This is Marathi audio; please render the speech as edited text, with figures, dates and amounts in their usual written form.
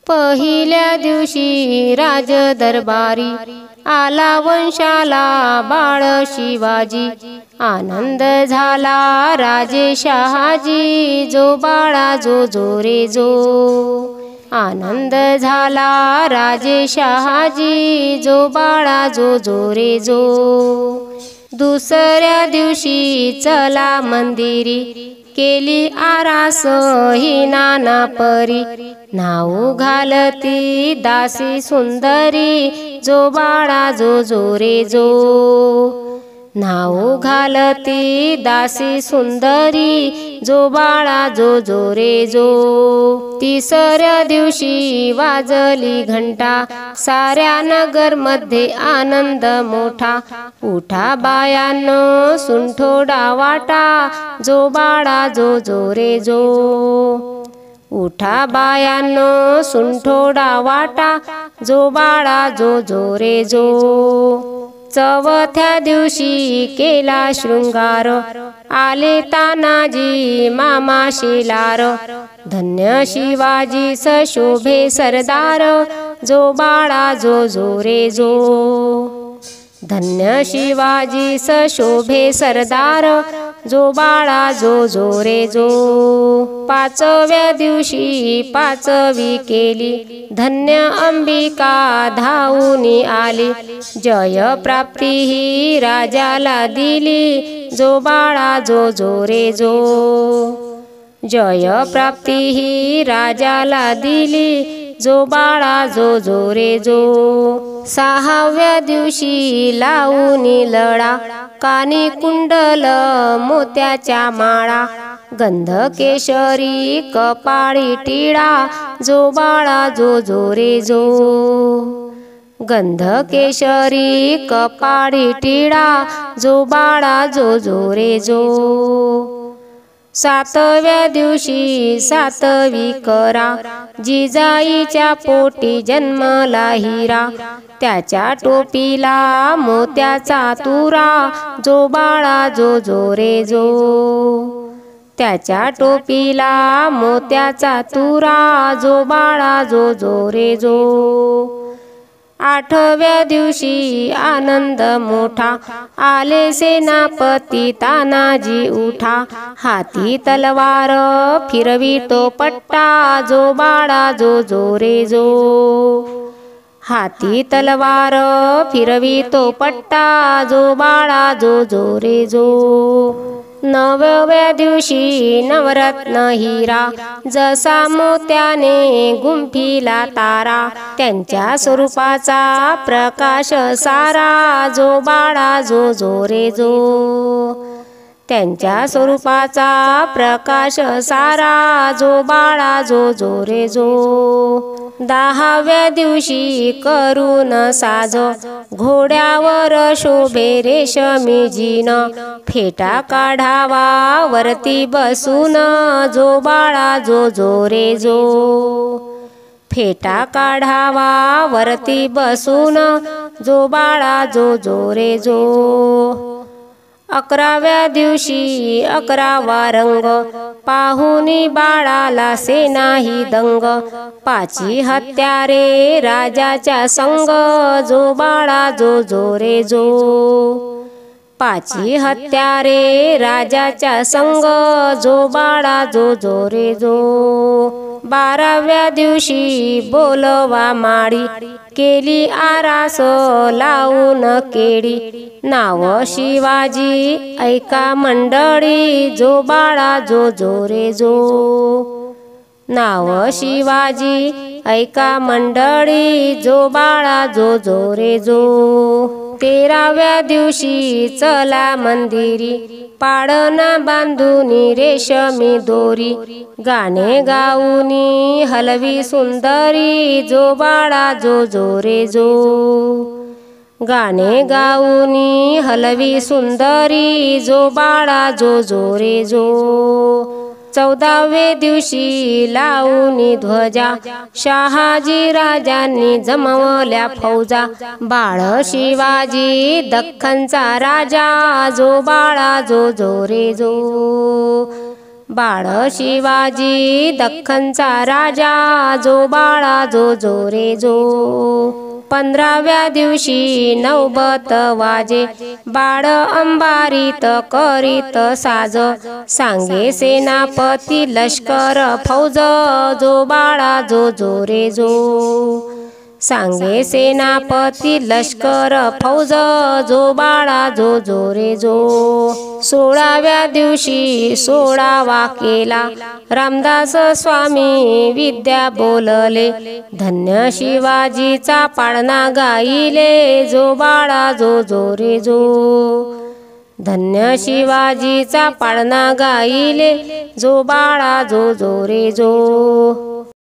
पहिल्या दिवशी राज दरबारी आला वंशाला बाळ शिवाजी। आनंद झाला राजे शहाजी, जो बाळा जो जो रे जो। आनंद झाला राजे शहाजी, जो बाळा जो जो रे जो। दुसऱ्या दिवशी चला मंदिरी, केली आरास ही नाना परी। नाव घालती दासी सुंदरी, जो बाळा जो जो रे जो। नाव घालती दासी सुंदरी, जो बाळा जो जो रे जो। तिसऱ्या दिवशी वाजली घंटा, साऱ्या नगर मध्ये आनंद मोठा। उठा बायांनो सुंठोडा वाटा, जो बाळा जो जो रे जो। उठा बायांनो सुंठोडा वाटा, जो बाळा जो जो रे जो। चौथ्या दिवशी केला शृंगार, आले तानाजी मामा शेलार। धन्य शिवाजी सशोभे सरदार, जो बाळा जो जो रे जो। धन्य शिवाजी सशोभे सरदार, जो बाळा जो जो रे जो। पाचव्या दिवशी पाचवी केली, धन्य अंबिका धावूनी आली। जय प्राप्ती ही राजाला दिली, जो बाळा जो जो रे जो। जय प्राप्ती ही राजाला दिली, जो बाळा जो जो रे जो। सहाव्या दिवशी लावूनी लळा, कानी कुंडल मोत्याच्या माळा। गंध केशरी कपाळी टिळा, जो बाळा जो जो रे जो। गंध केशरी कपाळी टिळा, जो बाळा जो जो रे जो। सातव्या दिवशी सातवी करा, जिजाईच्या पोटी जन्मला हिरा। त्याच्या टोपीला मोत्याचा तुरा, जो बाळा जो जो रे जो। त्याच्या टोपीला मोत्याचा तुरा, जो बाळा जो जो रे जो। आठव्या दिवशी आनंद मोठा, आले सेनापती तानाजी उठा। हाती तलवार फिरवितो पट्टा, जो बाळा जो जो रे जो। हाती तलवार फिरवितो पट्टा, जो बाळा जो जो रे जो। नवव्या दिवशी नवरत्न हिरा, जसा मोत्याने गुंफिला तारा। त्यांच्या स्वरूपाचा प्रकाश सारा, जो बाळा जो जो रे जो। त्यांच्या स्वरूपाचा प्रकाश सारा, जो बाळा जो जो रे जो। दहाव्या दिवशी करून साज, घोड्यावर शोभे रेशमी जीन। फेटा काढावा वरती बसून, जो बाळा जो जो रे जो। फेटा काढावा वरती बसून, जो बाळा जो जो रे जो। अकराव्या दिवशी अकरावा रंग, पाहुनी बाळाला सेनाही दंग। पाची हत्यारे राजाच्या संग, जो बाळा जो जो रे जो। पाची हत्यारे राजाच्या संग, जो बाळा जो जो रे जो। बाराव्या दिवशी बोलवा माळी, केली आरास लावून केळी। नाव शिवाजी ऐका मंडळी, जो बाळा जो जो रे जो। नाव शिवाजी ऐका मंडळी, जो बाळा जो जो रे जो। तेराव्या दिवशी चला मंदिरी, पाळणा बांधूनी रेशमी दोरी। गाणे गाऊनी हलवी सुंदरी, जो बाळा जो जो रे जो। गाणे गाऊनी हलवी सुंदरी, जो बाळा जो जो रे जो। 14व्या दिवशी लावूनी ध्वजा, शहाजी राजांनी जमवल्या फौजा। बाळ शिवाजी दख्खनचा राजा, जो बाळा जो जो रे जो। बाळ शिवाजी दख्खनचा राजा, जो बाळा जो जो रे जो. 15व्या दिवशी नौबत वाजे, बाळ अंबारीत करीत साज. सांगे सेनापती लष्कर फौज, जो बाळा जो जो रे जो. सांगे सेनापती लष्कर फौज, जो बाळा जो जो रे जो. 16व्या दिवशी 16वा केला, रामदास स्वामी विद्या बोलले. धन्य शिवाजीचा पाळणा गाईले, जो बाळा जो जो रे जो. धन्य शिवाजीचा पाळणा गाईले, जो बाळा जो जो रे जो.